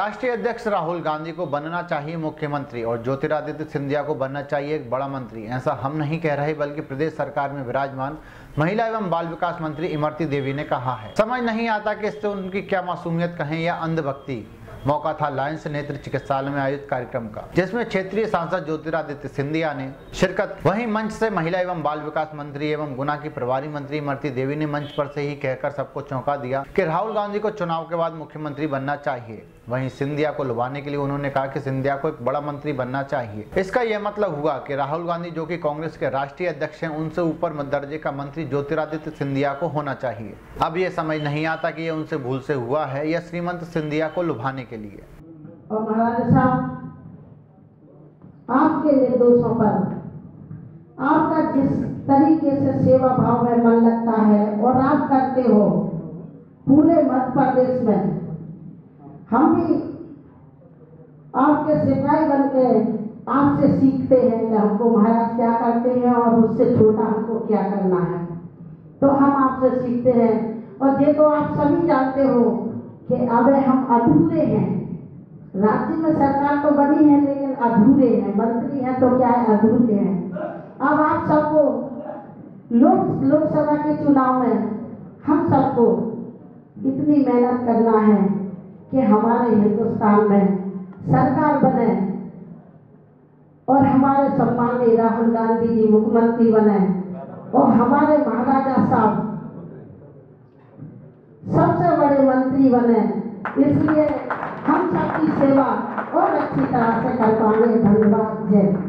राष्ट्रीय अध्यक्ष राहुल गांधी को बनना चाहिए मुख्यमंत्री और ज्योतिरादित्य सिंधिया को बनना चाहिए एक बड़ा मंत्री। ऐसा हम नहीं कह रहे, बल्कि प्रदेश सरकार में विराजमान महिला एवं बाल विकास मंत्री इमरती देवी ने कहा है। समझ नहीं आता कि इससे उनकी क्या मासूमियत कहें या अंधभक्ति। मौका था लायंस नेत्र चिकित्सालय में आयोजित कार्यक्रम का, जिसमें क्षेत्रीय सांसद ज्योतिरादित्य सिंधिया ने शिरकत। वहीं मंच से महिला एवं बाल विकास मंत्री एवं गुना की प्रभारी मंत्री इमरती देवी ने मंच पर से ही कहकर सबको चौंका दिया कि राहुल गांधी को चुनाव के बाद मुख्यमंत्री बनना चाहिए। वहीं सिंधिया को लुभाने के लिए उन्होंने कहा कि सिंधिया को एक बड़ा मंत्री बनना चाहिए। इसका यह मतलब हुआ कि राहुल गांधी, जो कि कांग्रेस के राष्ट्रीय अध्यक्ष हैं, उनसे ऊपर दर्जे का मंत्री ज्योतिरादित्य सिंधिया को होना चाहिए। अब ये समझ नहीं आता कि ये उनसे भूल से हुआ है या श्रीमंत सिंधिया को लुभाने के लिए। और महाराज साहब, आपके निर्दोषों पर आपका जिस तरीके से सेवा भाव में मन लगता है और आप करते हो पूरे मध्य प्रदेश में, हम भी आपके सिपाही बन के आपसे सीखते हैं कि हमको महाराज क्या करते हैं और उससे छोटा हमको क्या करना है। तो हम आपसे सीखते हैं। और ये तो आप सभी जानते हो कि अब हम अधूरे हैं। राज्य में सरकार तो बनी है लेकिन अधूरे हैं। मंत्री हैं तो क्या है, अधूरे हैं। अब आप सबको लोकसभा के चुनाव में हम सबको इतनी मेहनत करना है कि हमारे हिंदुस्तान में सरकार बने और हमारे सम्मानीय राहुल गांधी जी मुख्यमंत्री बने और हमारे महाराजा साहब सबसे बड़े मंत्री बने। इसलिए हम सबकी सेवा और अच्छी तरह से कर पाएंगे। धन्यवाद। जय।